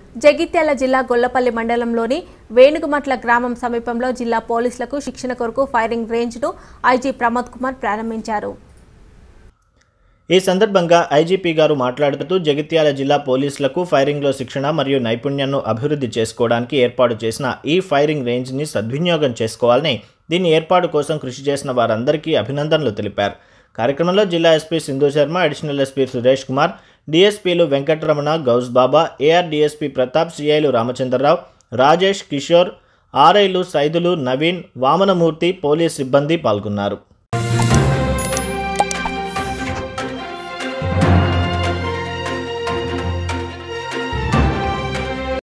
జగిత్యాల జిల్లా గొల్లపల్లి మండలంలోని వేణుగుమట్ల గ్రామం సమీపంలో జిల్లా పోలీసులకు శిక్షణ కొరకు ఫైరింగ్ రేంజ్ను ఐజీ ప్రమోద్ కుమార్ ప్రారంభించారు. ఈ సందర్భంగా ఐజీపీ గారు మాట్లాడుతూ జగిత్యాల జిల్లా పోలీసులకు ఫైరింగ్లో శిక్షణ మరియు నైపుణ్యాన్ని అభివృద్ధి చేసుకోవడానికి ఏర్పాటు చేసిన ఈ ఫైరింగ్ రేంజ్ని సద్వినియోగం చేసుకోవాలని, దీని ఏర్పాటు కోసం కృషి చేసిన వారందరికీ అభినందనలు తెలిపారు. కార్యక్రమంలో జిల్లా SP Sindhu Sharma, additional SP Suresh Kumar, డిఎస్పీలు వెంకటరమణ, గౌస్ బాబా, ఏఆర్ డిఎస్పీ ప్రతాప్, సిఐలు రామచంద్రరావు, రాజేష్, కిషోర్, ఆర్ఐలు సైదులు, నవీన్, వామనమూర్తి, పోలీస్ సిబ్బంది పాల్గొన్నారు.